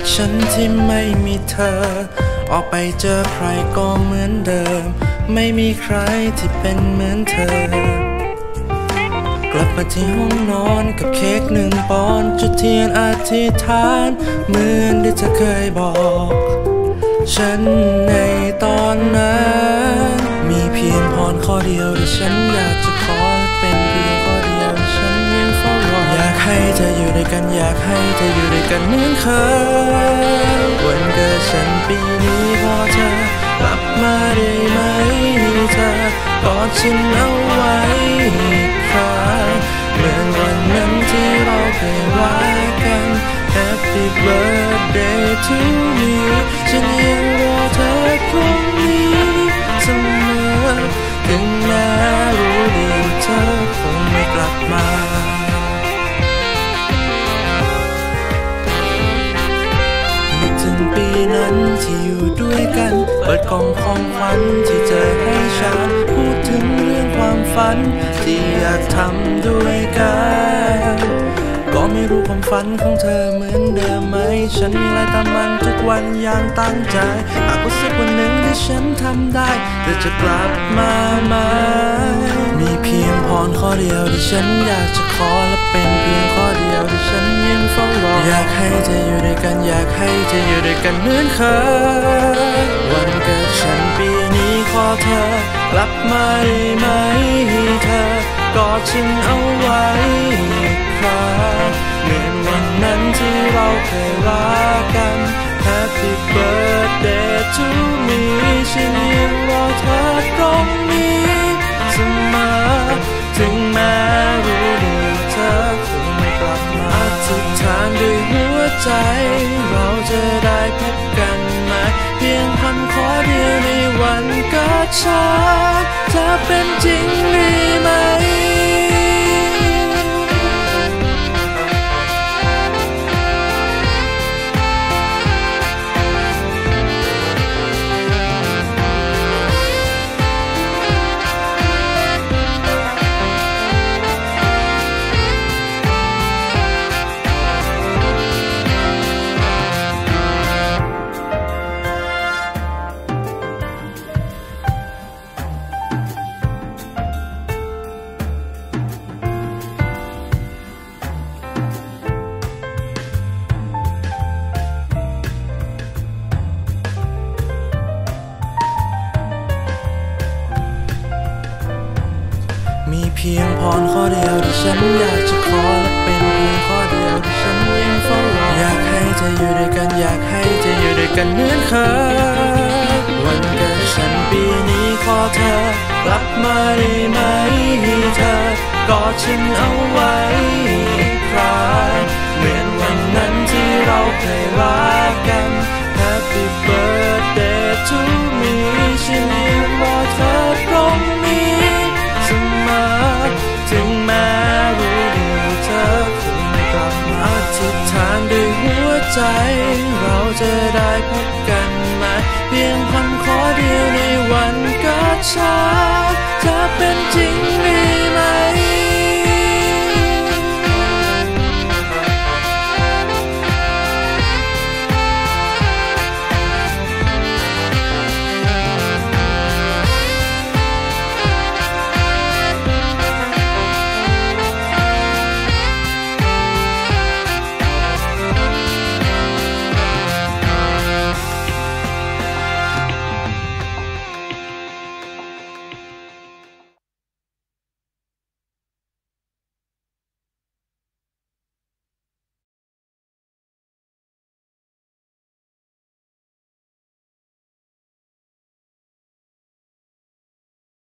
ฉันที่ไม่มีเธอออกไปเจอใครก็เหมือนเดิมไม่มีใครที่เป็นเหมือนเธอกลับมาที่ห้องนอนกับเค้ก1 ปอนด์จุดเทียนอธิษฐานเหมือนที่เธอเคยบอกฉันในตอนนั้นมีเพียงพรข้อเดียวที่ฉันอยากจะขอเป็นเพียงข้อเดียวที่ฉันยังเฝ้ารออยากให้เธออยู่ด้วยกันอยากให้เธออยู่ด้วยกันเหมือนเคยวันเกิดฉันปีนี้ขอเธอกลับมาได้ไหมเธอกอดฉันเอาไว้อีกครั้งเหมือนวันนั้นที่เราเคยรักกัน Happy birthday to me ฉันยังรอเธอตรงนี้เสมอถึงแม้รู้ดีว่าเธอคงไม่กลับมานึกถึงปีนั้นที่อยู่ด้วยกันเปิดกล่องของขวัญที่เธอให้ฉันพูดถึงเรื่องความฝันที่อยากทำด้วยกันก็ไม่รู้ความฝันของเธอเหมือนเดิมไหมฉันไล่ตามมันทุกวันอย่างตั้งใจหากว่าสักวันหนึ่งที่ฉันทำได้เธอจะกลับมาไหมมีเพียงพรข้อเดียวที่ฉันอยากจะขอและเป็นเพียงข้อเดียวที่ฉันยังเฝ้ารออยากให้เธออยู่ด้วยกันอยากให้เธออยู่ด้วยกันเหมือนเคยวันเกิดฉันปีนี้ขอเธอกลับมาได้ไหมเธอกอดฉันเอาไว้อีกครั้งเหมือนวันนั้นที่เราเคยรักกัน Happy birthday to me ฉันยังรอเธอตรงนี้เสมอถึงแม้รู้ดีว่าเธอคงไม่กลับมาอธิษฐานด้วยหัวใจเราจะได้พบกันไหมเพียงคำขอเดียวในวันเกิดฉันจะเป็นจริงหรือไม่มีเพียงพรข้อเดียวที่ฉันอยากจะขอและเป็นเพียงข้อเดียวที่ฉันยังเฝ้ารออยากให้เธออยู่ด้วยกันอยากให้เธออยู่ด้วยกันเหมือนเคยวันเกิดฉันปีนี้ขอเธอกลับมาได้ไหมเธอกอดฉันเอาไว้อีกครั้งเหมือนวันนั้นที่เราเคยรักกัน Happy birthday to me ฉันยังรอเธอตรงนี้ถึงแม้รู้ดีว่าเธอคงไม่กลับมาอธิษฐานด้วยหัวใจเราจะได้พบกันไหมเพียงคำขอเดียวในวันเกิดฉันจะเป็นจริงหรือไม่